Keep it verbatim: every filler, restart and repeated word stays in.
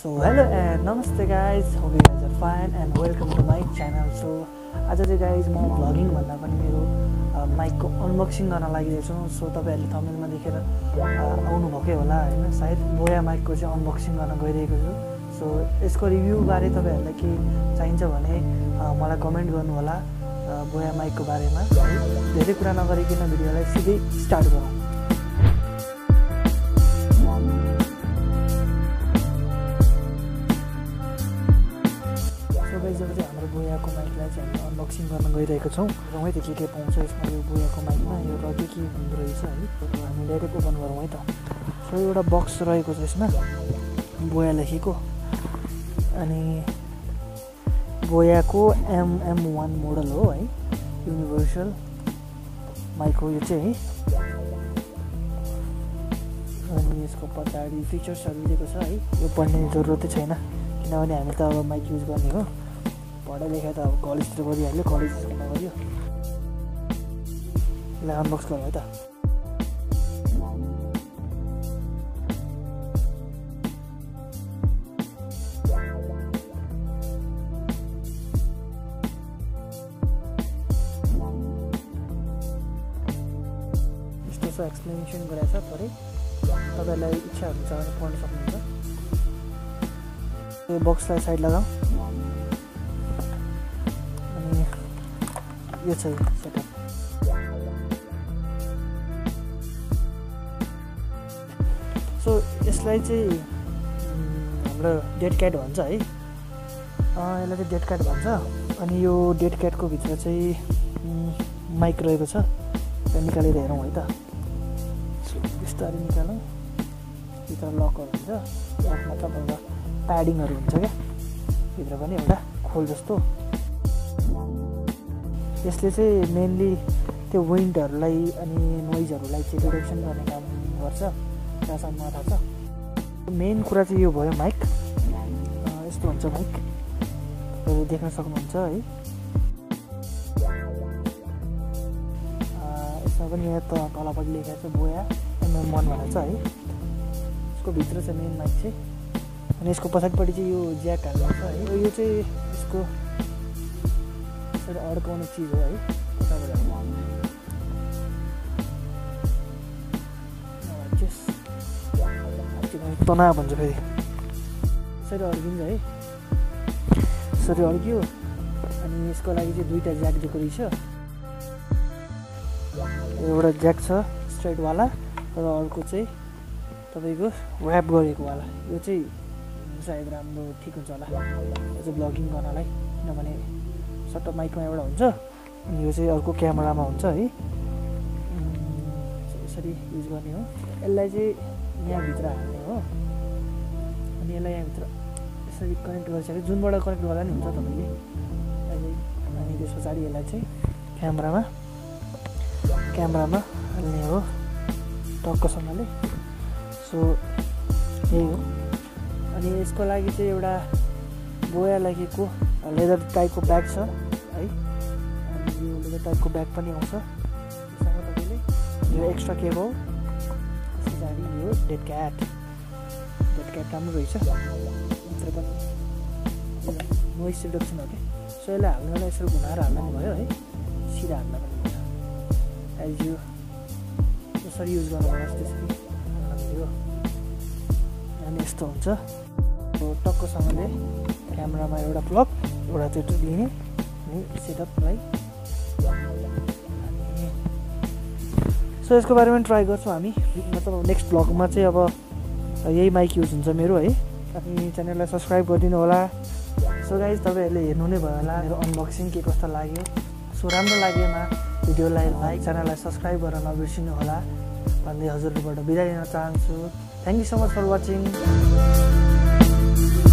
So hello and namaste guys, hope you guys are fine and welcome to my channel. So आज चाहिँ guys म vlogging भन्दा पनि मेरो माइक को अनबक्सिङ गर्न लागिरहेको छु. सो तपाईहरुले थम्बनेलमा देखेर आउनु भकै होला हैन, सायद बोया माइक को चाहिँ अनबक्सिङ गर्न गइरहेको छु. सो यसको रिभ्यू बारे तपाईहरुलाई के चाहिन्छ भने मलाई कमेन्ट गर्नु होला बोया माइक को बारेमा. धेरै कुरा नगरिकन भिडियोलाई सिधै स्टार्ट गरौँ. हाम्रो बोयाको माइकलाई चाहिँ हामी अनबक्सिङ गर्न गइरहेको छौँ. रौँ है त के के पाउँछ यसमा, यो बोयाको माइकमा यो र के के हुँदो रहेछ है. हामी डाइरेक्ट ओपन गरौँ है त. सो एउटा बक्स रहेको छ यसमा, बोया लेखेको, अनि बोयाको एम एम वान मोडल हो है, युनिभर्सल माइक हो यो चाहिँ है. अनि यसको पछाडि फिचर्सहरू दिएको छ है. यो पढ्ने जरुरतै छैन किनभने हामी त अब माइक युज गर्ने हो. पढाइ लेखाइ त अब कलेजतिर गरिहाल्यो, कलेज स्कुलमा गऱ्यो. यसलाई अनबक्स गरौँ है त. यस्तो छ, एक्सप्लेनेसन गरेको छ थोरै. तपाईँहरूलाई इच्छा हुन्छ भने पढ्न सक्नुहुन्छ. यो बक्सलाई साइड लगाऊ. यो छ सेटअप. सो यसलाई चाहिँ हाम्रो डेड क्याट भन्छ है. यसलाई चाहिँ डेड क्याट भन्छ. अनि यो डेड क्याटको भित्र चाहिँ माइक रहेको छ. त्यो निकालेर हेरौँ है त. सो बिस्तारै निकालौँ. भित्र लकहरू हुन्छ, लक मतलब एउटा प्याडिङहरू हुन्छ क्या भित्र पनि, एउटा खोल जस्तो. यसले चाहिँ मेनली त्यो विन्डहरूलाई अनि नोइजहरूलाई चाहिँ रिडक्सन गर्ने काम गर्छ, जहाँसम्म थाहा छ. मेन कुरा चाहिँ यो भयो माइक. यस्तो हुन्छ माइक, देख्न सक्नुहुन्छ है. यसमा पनि यहाँ त तलपट्टि लेखेको छ बोया एम एम वान भनेर छ है. यसको भित्र छ मेन माइक चाहिँ. अनि यसको पछाडिपट्टि चाहिँ यो ज्याक हाल्नु छ है. यो चाहिँ यसको अड्काउने चिज हो है. तना भन्छ फेरि. यसरी अड्किन्छ है. यसरी अड्कियो. अनि यसको लागि चाहिँ दुईवटा ज्याक दिएको रहेछ. एउटा ज्याक छ स्ट्रेटवाला र अर्को चाहिँ तपाईँको ऱ्याप गरेकोवाला. यो चाहिँ सायद राम्रो ठिक हुन्छ होला यो चाहिँ ब्लगिङ गर्नलाई, किनभने सट्ट माइकमा एउटा हुन्छ अनि यो चाहिँ अर्को क्यामेरामा हुन्छ है. यसरी युज गर्ने हो. यसलाई चाहिँ यहाँभित्र हाल्ने हो. अनि यसलाई यहाँभित्र यसरी कनेक्ट गरिसक्यो, जुनबाट कनेक्ट गर्दा नि हुन्छ तपाईँले अहिले. अनि त्यस पछाडि यसलाई चाहिँ क्यामेरामा क्यामेरामा हाल्ने हो टक्कसँगले. सो यही हो. अनि यसको लागि चाहिँ एउटा बोया लागेको लेदर टाइपको ब्याग छ है. अनि यो लेदर टाइपको ब्याग पनि आउँछ त्यससँग तपाईँले. यो एक्स्ट्रा केबल, त्यस पछाडि यो डेड क्याट. डेड क्याट राम्रो रहेछ. भित्र पनि नोइज रिडक्सन हो कि. सो यसलाई हाल्नुलाई यसरी घुमाएर हाल्दा पनि भयो है, सिधा हाल्दा पनि भयो. एज यो जसरी युज गर्नुपर्छ त्यसरी हाल्दा भयो. अनि यस्तो हुन्छ. टक्कसँगले क्यामेरामा एउटा प्लग, एउटा त्यो लिने अनि सेटअपलाई. सो यसको बारेमा ट्राई गर्छौँ हामी. मतलब नेक्स्ट ब्लगमा चाहिँ अब यही माइक युज हुन्छ मेरो है. अनि च्यानललाई सब्सक्राइब गरिदिनु होला. सो गाइज तपाईँहरूले हेर्नु नै भयो होला मेरो अनबक्सिङ के कस्तो लाग्यो. सो राम्रो लागेमा भिडियोलाई लाइक, च्यानललाई सब्सक्राइब गर्न नबिर्सिनु होला भन्दै हजुरहरूबाट बिदा लिन चाहन्छु. Thank you so much for watching.